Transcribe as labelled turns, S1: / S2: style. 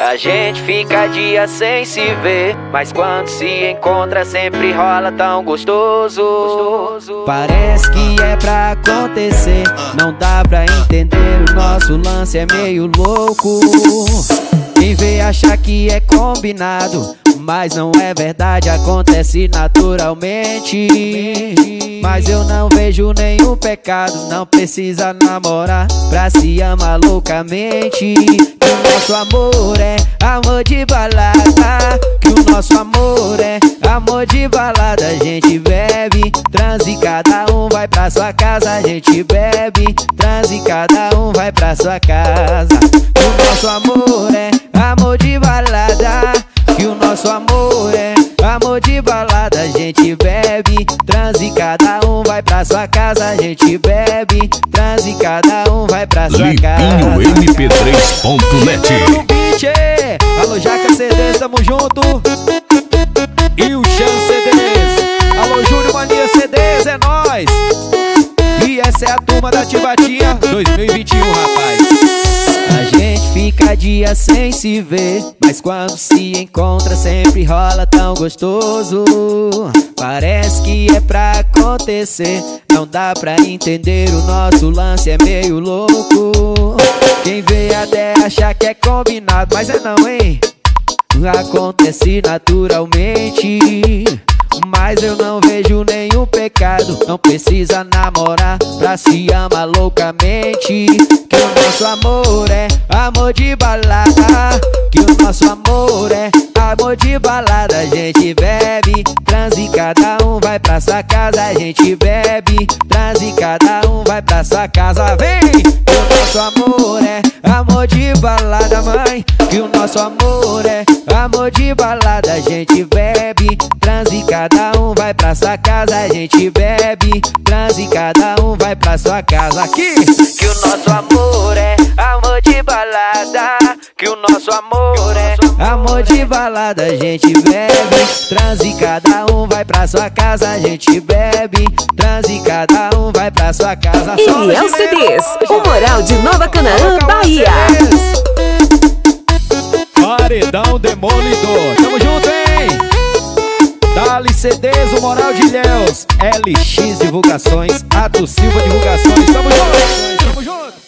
S1: A gente fica dias sem se ver, mas quando se encontra sempre rola tão gostoso.
S2: Parece que é pra acontecer, não dá pra entender, o nosso lance é meio louco. Quem vê acha que é combinado, mas não é verdade, acontece naturalmente. Mas eu não vejo nenhum pecado, não precisa namorar pra se amar loucamente. Que o nosso amor é amor de balada, que o nosso amor é amor de balada. A gente bebe, transa e cada um vai pra sua casa. A gente bebe, transa e cada um vai pra sua casa. Que o nosso amor é amor de balada, que o nosso amor é amor de balada. A gente bebe, transa e cada um vai pra sua casa. A gente bebe, transa e cada um vai pra sua casa.
S3: LimpinhoMP3.net.
S2: Alô Jaca CDs, tamo junto. E o Chan CDs. Alô Júnior Mania CDs, é nóis. E essa é a turma da Tibatinha 2021, rapaz. A gente fica dias sem se ver, mas quando se encontra sempre rola tão gostoso. Parece que é pra acontecer, não dá pra entender, o nosso lance é meio louco. Quem vê até acha que é combinado, mas é não, hein? Acontece naturalmente. Mas eu não vejo nenhum pecado, não precisa namorar pra se amar loucamente. Que o nosso amor é amor de balada, que o nosso amor é amor de balada. A gente bebe, transa e cada um vai pra sua casa. A gente bebe, transa e cada um vai pra sua casa. Vem! Que o nosso amor é amor de balada, mãe. Que o nosso amor é amor de balada. A gente bebe, transa e cada um vai pra sua casa. A gente bebe, transa e cada um vai pra sua casa. Aqui!
S1: Que o nosso amor é amor de balada, que o nosso amor é
S2: amor de balada. A gente bebe, transa e cada um vai pra sua casa. A gente bebe, transa e cada um vai pra sua casa.
S4: Eliel CDs, o Moral de Nova Canaã, Bahia.
S2: Paredão Demolidor, tamo junto, hein? Dali CDs, o Moral de Ilhéus, LX Divulgações, Ato Silva Divulgações, tamo junto, tamo junto.